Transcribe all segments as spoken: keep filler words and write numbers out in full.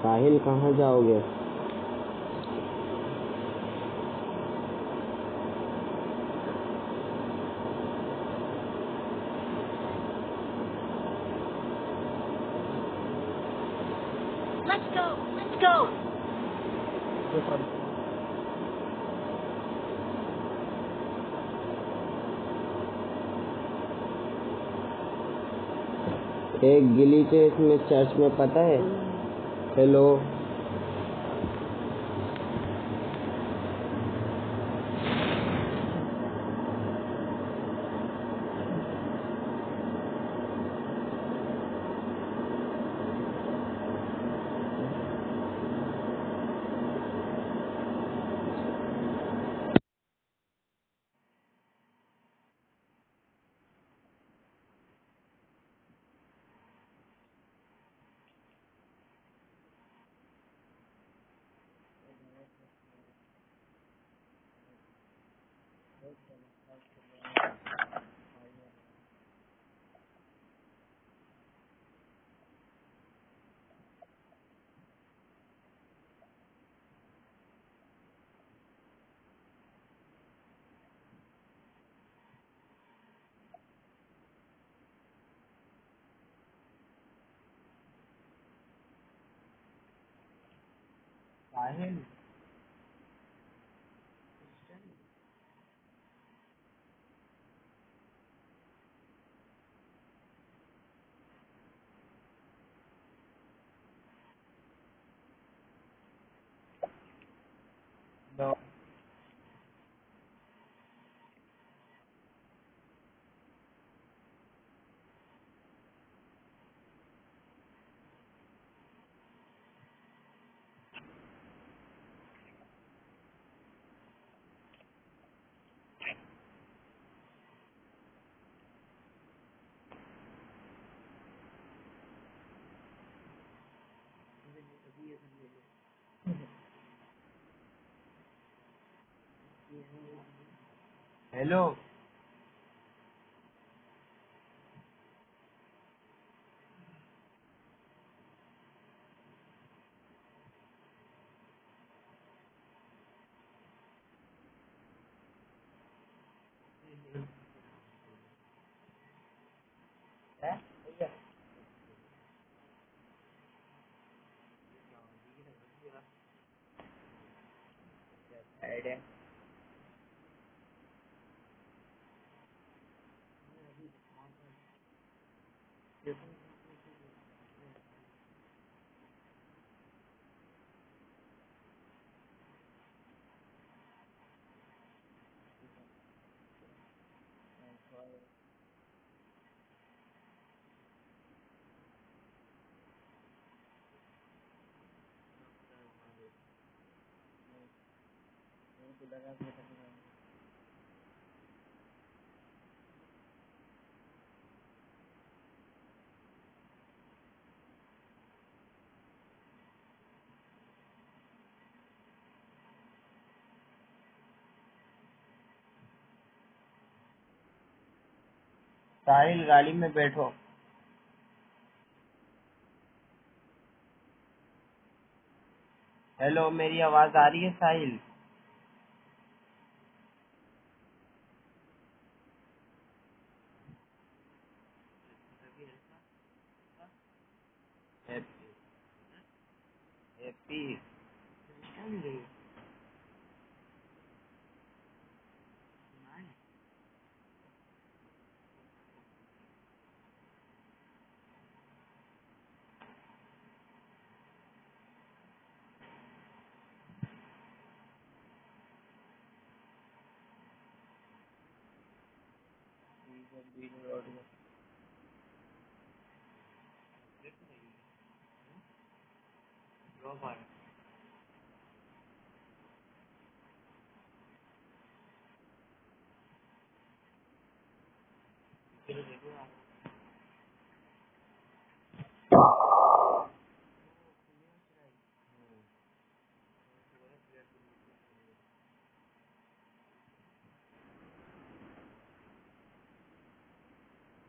साहिल कहाँ जाओगे? Let's go. Let's go. एक गिली के इसमें चर्च में पता है। हेलो साहिल दो हेलो है आइडिया साहिल गाड़ी में बैठो। हेलो मेरी आवाज आ रही है साहिल? हैप्पी हैप्पी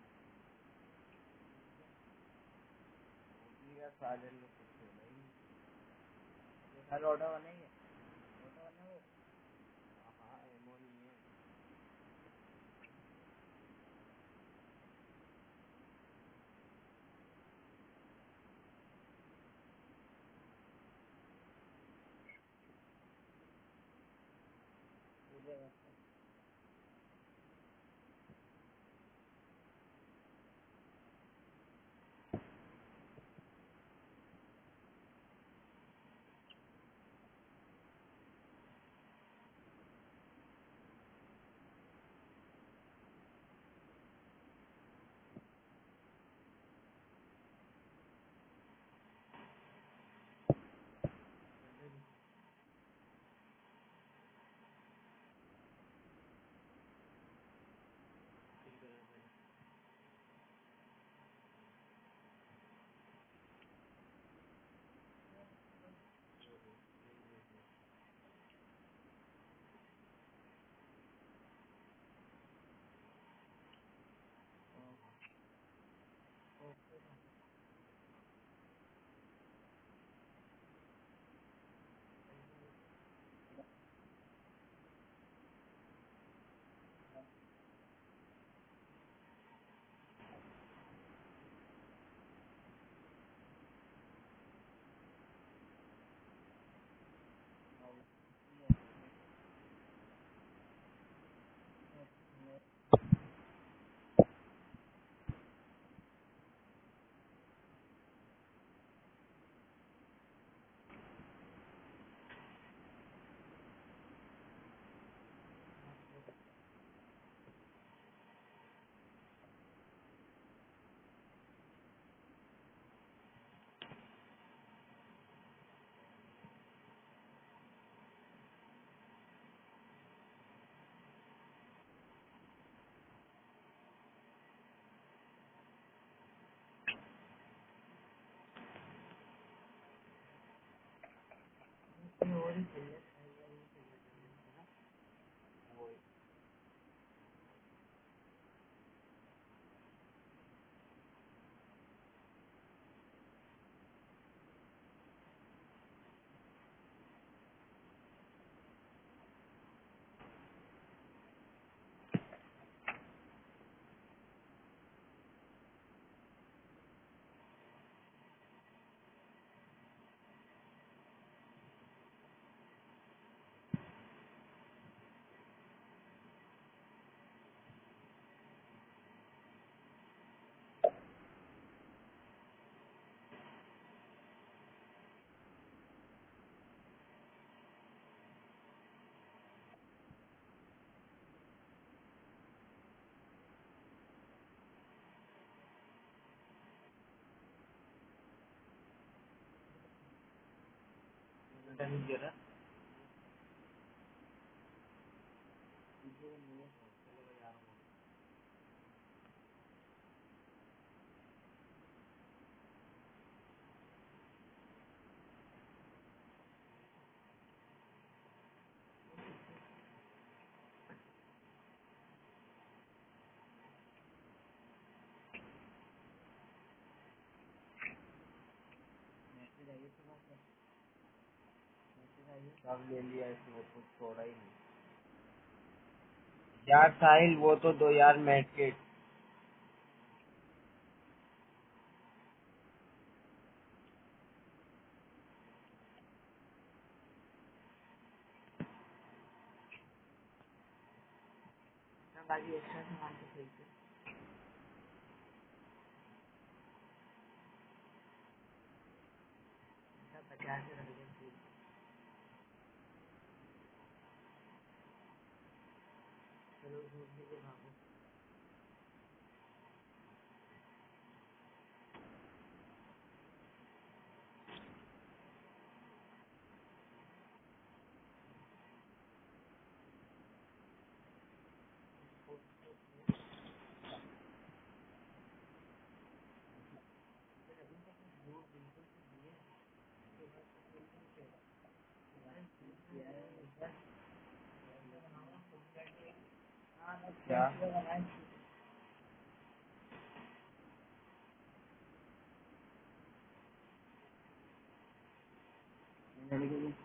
साजन ने कुछ बोला ही नहीं। कल ऑर्डर बनेंगे ऑर्डर बने वो हाँ हाँ एमओ नहीं है मुझे नहीं दे रहा सब ले लिया इसने कुछ छोड़ा ही नहीं यार साहिल वो तो दो यार मेडकिट बाकी एक्स्ट्रा सामान तो खरीद पचास से रख दे चलो घूमने के भागो क्या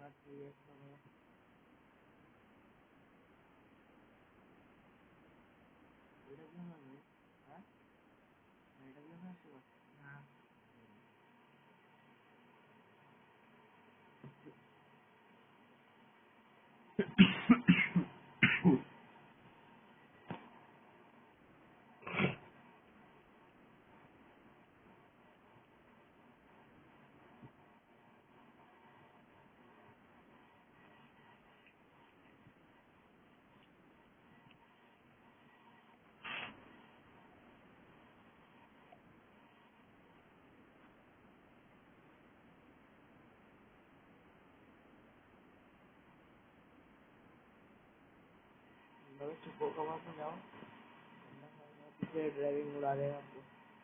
ड्राइविंग उड़ा देगा आपको।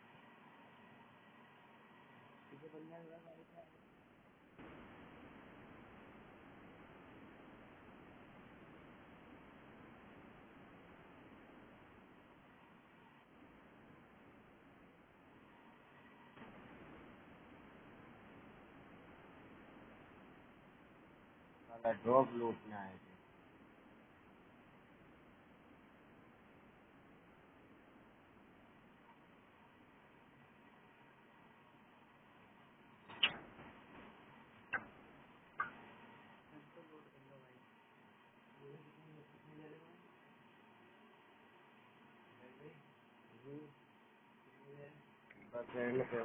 साला ड्रॉप लूटना है। बस एंड पे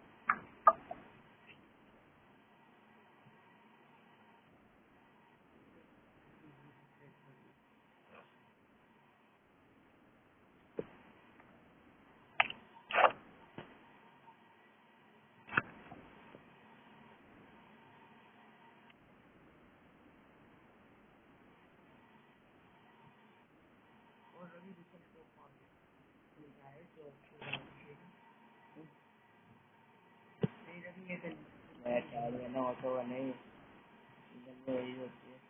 ना ऑटो का नहीं, इधर में यही होती है।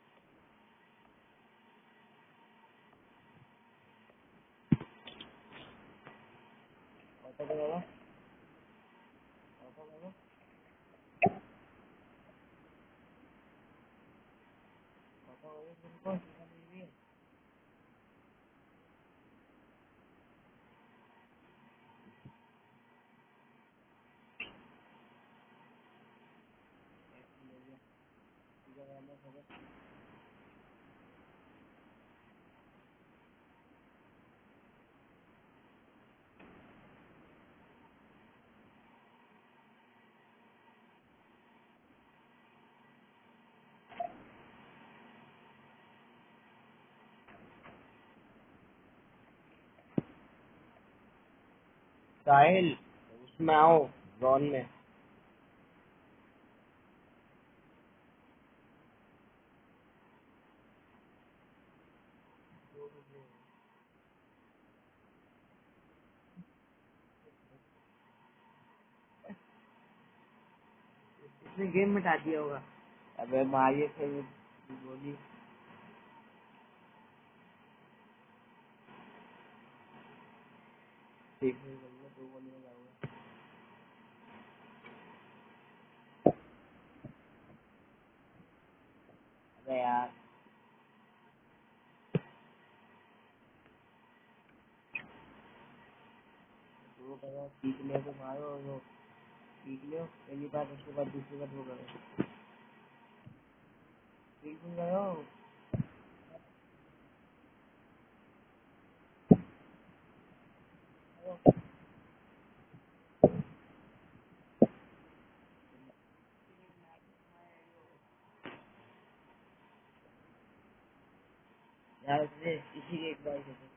ऑटो का बाबा, ऑटो का बाबा, ऑटो का बाबा तुमको सीधा नहीं भी है। सीधा वाला खबर साहिल, उसमें आओ जॉन में। इसने गेम मिटा दिया होगा। अबे मारिए फिर गोली। ठीक है, दो गोली में जाऊंगा। अबे यार, वो करो सीख ले तो मारो, और वो सीख लो पहली बार, उसके बाद दूसरी बार वो करो। सीख नहीं रहे हो। यार इसने इसी के एक बार